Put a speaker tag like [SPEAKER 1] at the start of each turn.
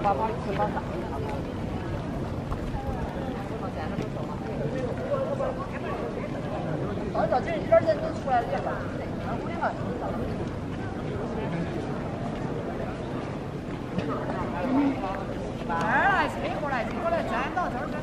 [SPEAKER 1] 到这一点人都出来了吧？这儿来，车过来，转到这儿。